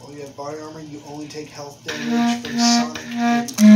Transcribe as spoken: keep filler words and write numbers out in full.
While you have body armor, you only take health damage from sonic.